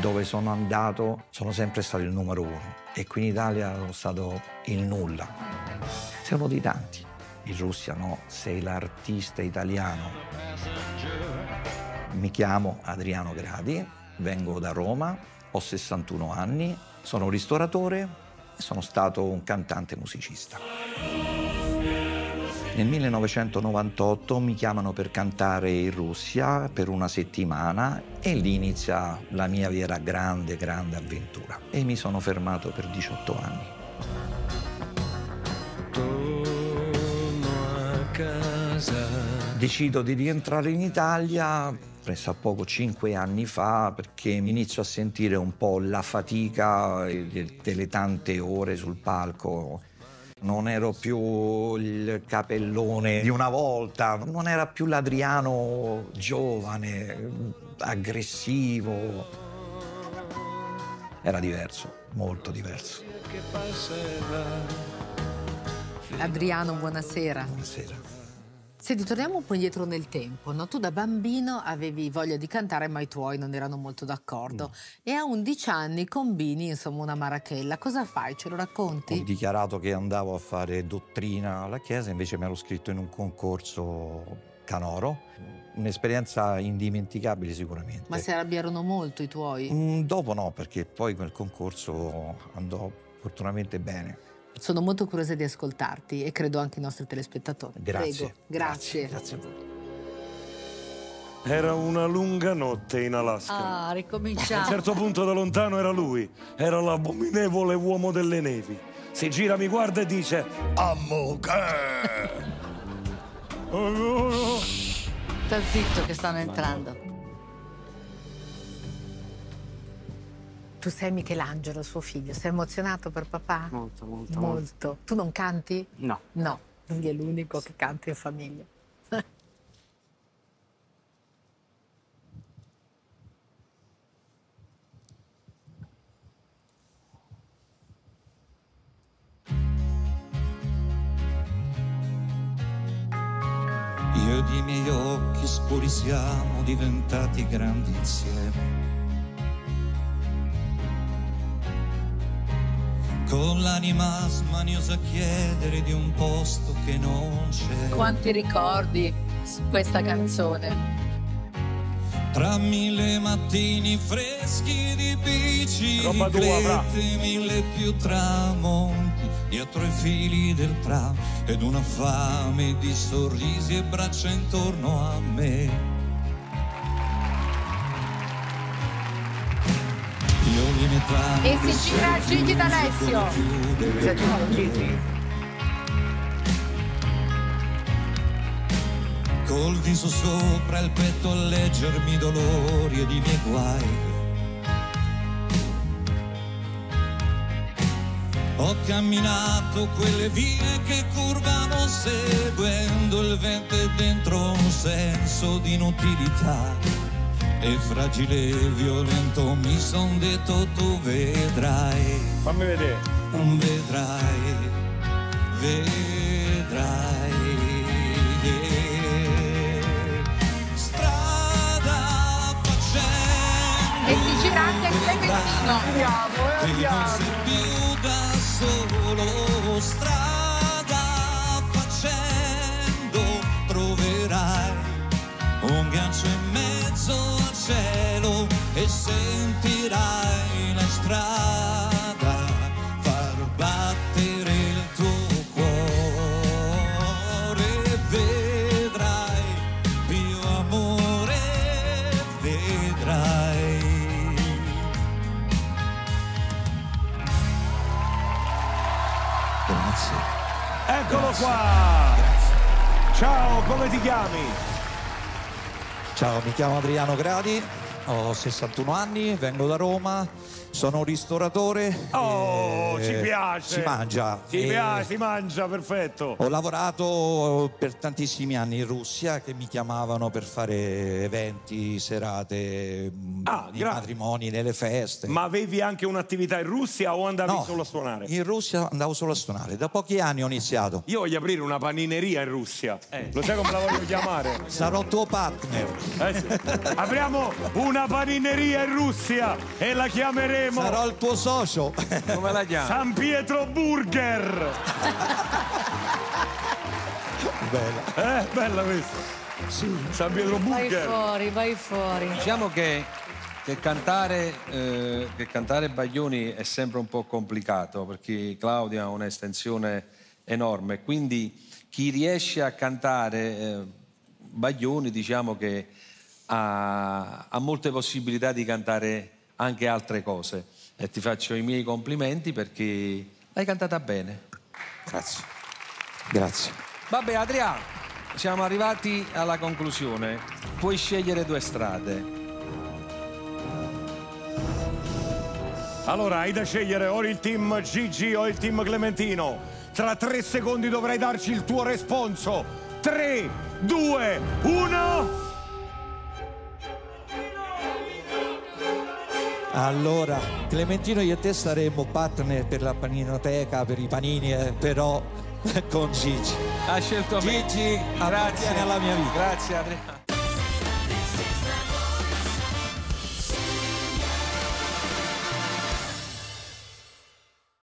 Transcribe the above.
Dove sono andato sono sempre stato il numero 1 e qui in Italia sono stato il nulla. Sei uno di tanti. In Russia no, sei l'artista italiano. Mi chiamo Adriano Gradi, vengo da Roma, ho 61 anni, sono un ristoratore e sono stato un cantante musicista. Nel 1998 mi chiamano per cantare in Russia per una settimana e lì inizia la mia vera grande avventura. E mi sono fermato per 18 anni. Torno a casa. Decido di rientrare in Italia pressappoco 5 anni fa perché mi inizio a sentire un po' la fatica delle tante ore sul palco. Non ero più il capellone di una volta, non era più l'Adriano giovane, aggressivo. Era diverso, molto diverso. Adriano, buonasera. Buonasera. Senti, torniamo un po' indietro nel tempo, no? Tu da bambino avevi voglia di cantare, ma i tuoi non erano molto d'accordo. No. E a 11 anni combini, insomma, una marachella. Cosa fai? Ce lo racconti? Ho dichiarato che andavo a fare dottrina alla chiesa, invece mi ero iscritto in un concorso canoro. Un'esperienza indimenticabile sicuramente. Ma si arrabbiarono molto i tuoi? Dopo no, perché poi quel concorso andò fortunatamente bene. Sono molto curiosa di ascoltarti e credo anche i nostri telespettatori. Grazie. Prego. Grazie. Grazie a voi. Era una lunga notte in Alaska. Ah, A ricominciamo. un certo punto da lontano era lui. Era l'abominevole uomo delle nevi. Si gira, mi guarda e dice: Ammo che? Sta zitto che stanno entrando. Tu sei Michelangelo, suo figlio. Sei emozionato per papà? Molto, molto, Molto. Tu non canti? No. No, quindi è l'unico che canta in famiglia. Io ed i miei occhi scuri siamo diventati grandi insieme. Con l'anima smaniosa a chiedere di un posto che non c'è. Quanti ricordi su questa canzone? Tra 1000 mattini freschi di Roba tua, bra. biciclette, 1000 più tramonti dietro i fili del tram ed una fame di sorrisi e braccia intorno a me. Io li metà E si gira Gigi D'Alessio. Col viso sopra il petto a leggermi i dolori ed i miei guai. Ho camminato quelle vie che curvano seguendo il vento e dentro un senso di inutilità. E fragile e violento mi son detto tu vedrai. Fammi vedere. Vedrai, vedrai. Strada facendo. E si gira anche il Clementino. E non sei più da solo. Strada facendo troverai un gancio in mezzo al cielo e sentirai la strada far battere il tuo cuore. Vedrai più amore, vedrai. Grazie. Eccolo Grazie. qua. Ciao, come ti chiami? Ciao, mi chiamo Adriano Gradi, ho 61 anni, vengo da Roma, sono un ristoratore. Oh, ci piace. Si mangia. Ci piace, si mangia, perfetto. Ho lavorato per tantissimi anni in Russia, che mi chiamavano per fare eventi, serate, di matrimoni, nelle feste. Ma avevi anche un'attività in Russia o andavi No, solo a suonare? in Russia andavo solo a suonare, da pochi anni ho iniziato. Io voglio aprire una panineria in Russia. Lo sai come la voglio chiamare? Sarò tuo partner. Sì. Apriamo una una panineria in Russia e la chiameremo... Sarò il tuo socio. Come la chiami? San Pietro Burger. Bella. Bella questa. Sì. San Pietro Burger. Vai fuori. Diciamo che cantare Baglioni è sempre un po' complicato, perché Claudia ha un'estensione enorme, quindi chi riesce a cantare Baglioni, diciamo che ha molte possibilità di cantare anche altre cose, e ti faccio i miei complimenti perché l'hai cantata bene. Grazie. Grazie. Vabbè, Adriano, siamo arrivati alla conclusione. Puoi scegliere 2 strade. Allora, hai da scegliere o il team Gigi o il team Clementino. Tra 3 secondi dovrai darci il tuo responso. 3, 2, 1... Allora, Clementino, io e te saremmo partner per la paninoteca, per i panini, però con Gigi. Ha scelto me. Gigi appartiene alla mia vita. Grazie, Adriano.